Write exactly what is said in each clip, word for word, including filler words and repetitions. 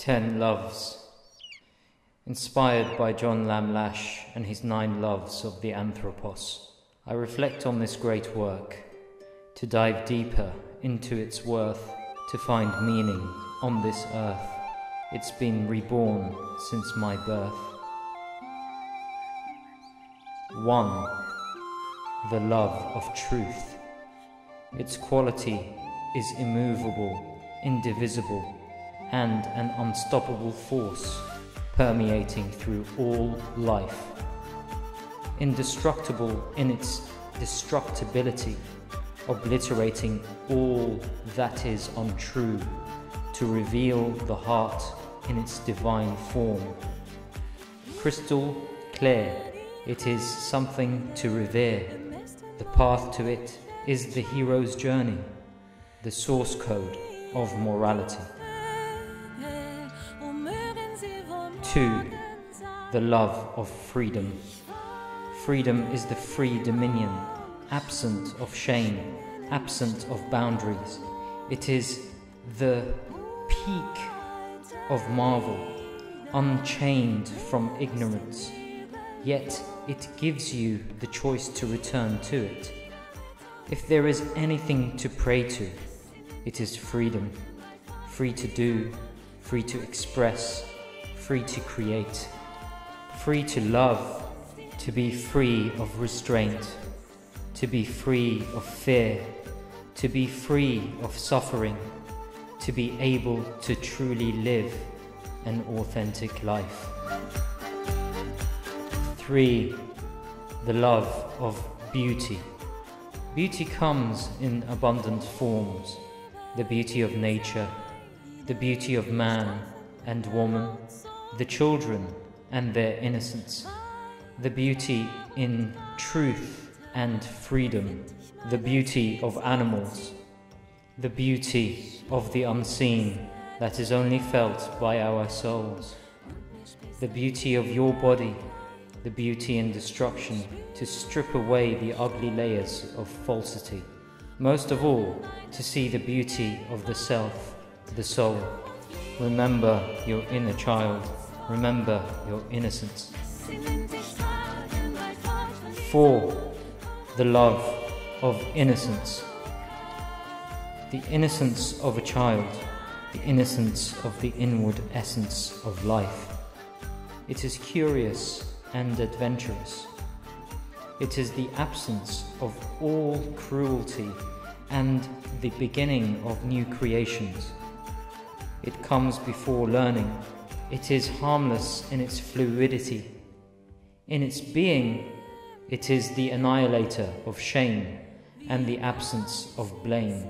Ten Loves. Inspired by John Lamlash and his Nine Loves of the Anthropos, I reflect on this great work, to dive deeper into its worth, to find meaning on this earth. It's been reborn since my birth. One, the love of truth. Its quality is immovable, indivisible, and an unstoppable force permeating through all life. Indestructible in its destructibility, obliterating all that is untrue, to reveal the heart in its divine form. Crystal clear, it is something to revere. The path to it is the hero's journey, the source code of morality. Two, the love of freedom. Freedom is the free dominion, absent of shame, absent of boundaries. It is the peak of marvel, unchained from ignorance, yet it gives you the choice to return to it. If there is anything to pray to, it is freedom. Free to do, free to express, free to create, free to love, to be free of restraint, to be free of fear, to be free of suffering, to be able to truly live an authentic life. Three, the love of beauty. Beauty comes in abundant forms. The beauty of nature, the beauty of man and woman, the children and their innocence, the beauty in truth and freedom, the beauty of animals, the beauty of the unseen that is only felt by our souls, the beauty of your body, the beauty in destruction, to strip away the ugly layers of falsity. Most of all, to see the beauty of the self, the soul. Remember your inner child. Remember your innocence. Four, the love of innocence. The innocence of a child, the innocence of the inward essence of life. It is curious and adventurous. It is the absence of all cruelty and the beginning of new creations. It comes before learning. It is harmless in its fluidity. In its being, it is the annihilator of shame and the absence of blame.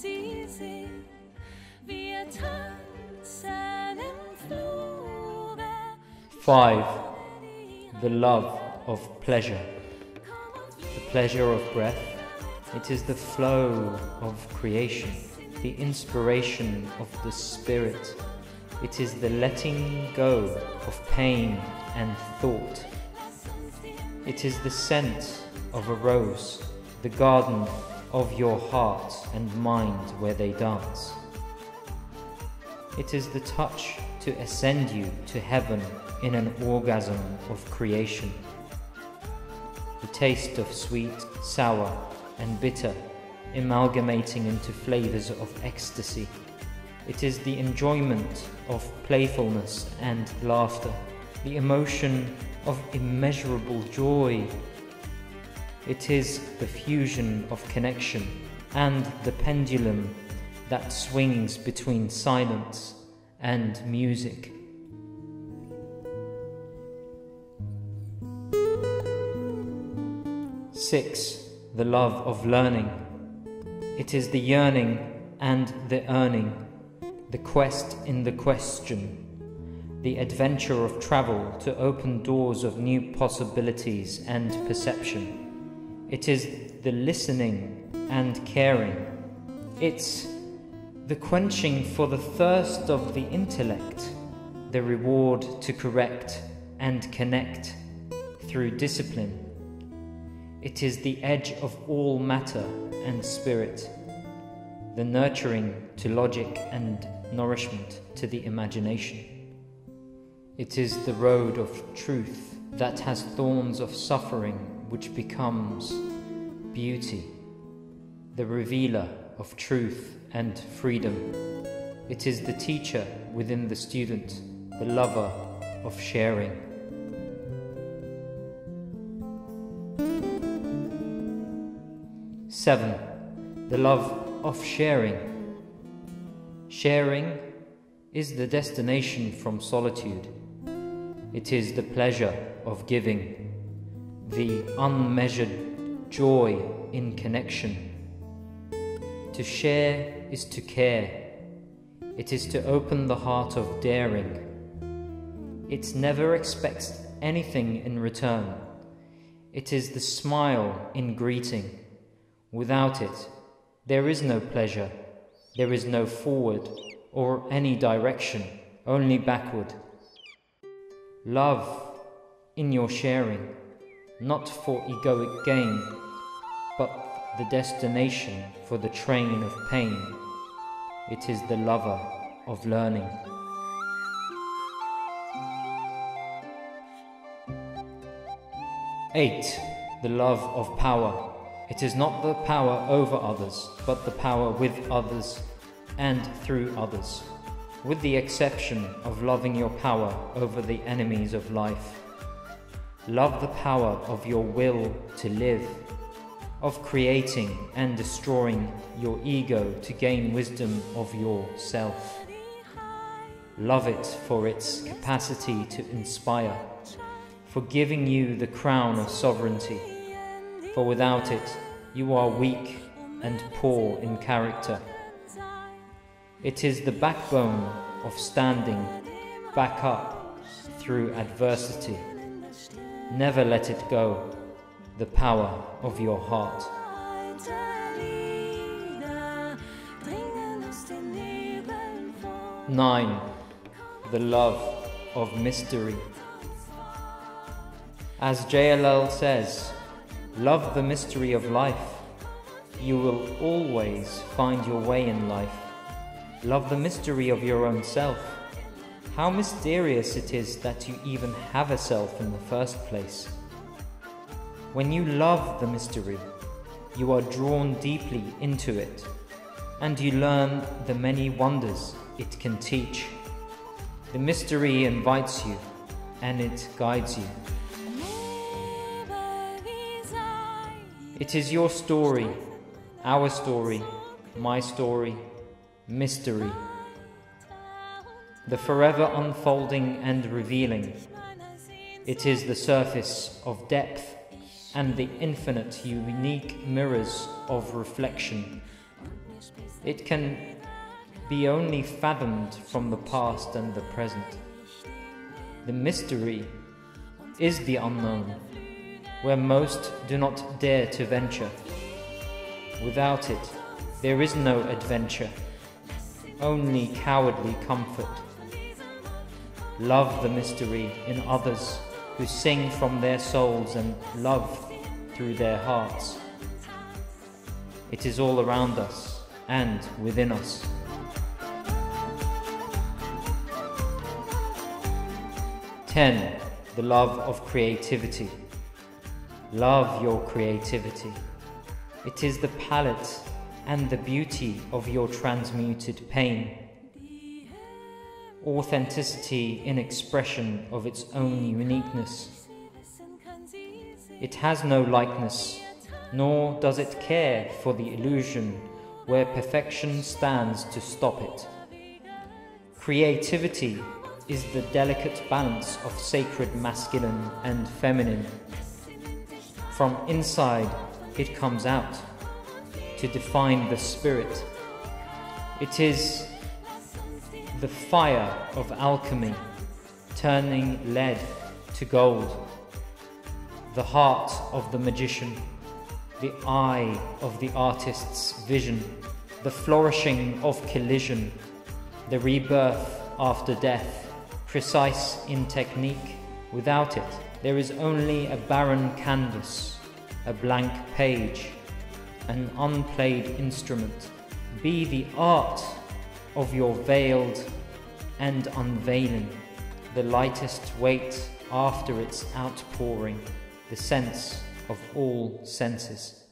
Five, the love of pleasure. The pleasure of breath. It is the flow of creation, the inspiration of the spirit. It is the letting go of pain and thought. It is the scent of a rose, the garden of your heart and mind where they dance. It is the touch to ascend you to heaven in an orgasm of creation. The taste of sweet, sour, and bitter, amalgamating into flavors of ecstasy. It is the enjoyment of playfulness and laughter, the emotion of immeasurable joy. It is the fusion of connection and the pendulum that swings between silence and music. Six, the love of learning. It is the yearning and the earning, the quest in the question, the adventure of travel to open doors of new possibilities and perception. It is the listening and caring. It's the quenching for the thirst of the intellect, the reward to correct and connect through discipline. It is the edge of all matter and spirit, the nurturing to logic and nourishment to the imagination. It is the road of truth that has thorns of suffering which becomes beauty, the revealer of truth and freedom. It is the teacher within the student, the lover of sharing. Seven, the love of sharing. Sharing is the destination from solitude. It is the pleasure of giving, the unmeasured joy in connection. To share is to care. It is to open the heart of daring. It never expects anything in return. It is the smile in greeting. Without it, there is no pleasure, there is no forward or any direction, only backward. Love in your sharing, not for egoic gain, but the destination for the train of pain. It is the lover of learning. Eight, the love of power. It is not the power over others, but the power with others and through others, with the exception of loving your power over the enemies of life. Love the power of your will to live, of creating and destroying your ego to gain wisdom of yourself. Love it for its capacity to inspire, for giving you the crown of sovereignty. For without it, you are weak and poor in character. It is the backbone of standing back up through adversity. Never let it go, the power of your heart. Nine, the love of mystery. As J L L says, love the mystery of life. You will always find your way in life. Love the mystery of your own self. How mysterious it is that you even have a self in the first place. When you love the mystery, you are drawn deeply into it, and you learn the many wonders it can teach. The mystery invites you, and it guides you. It is your story, our story, my story, mystery. The forever unfolding and revealing. It is the surface of depth and the infinite unique mirrors of reflection. It can be only fathomed from the past and the present. The mystery is the unknown, where most do not dare to venture. Without it, there is no adventure, only cowardly comfort. Love the mystery in others who sing from their souls and love through their hearts. It is all around us and within us. Ten, the love of creativity. Love your creativity. It is the palette and the beauty of your transmuted pain. Authenticity in expression of its own uniqueness. It has no likeness, nor does it care for the illusion where perfection stands to stop it. Creativity is the delicate balance of sacred masculine and feminine. From inside, it comes out to define the spirit. It is the fire of alchemy, turning lead to gold. The heart of the magician, the eye of the artist's vision, the flourishing of collision, the rebirth after death, precise in technique. Without it, there is only a barren canvas, a blank page, an unplayed instrument. Be the art of your veiled and unveiling, the lightest weight after its outpouring, the sense of all senses.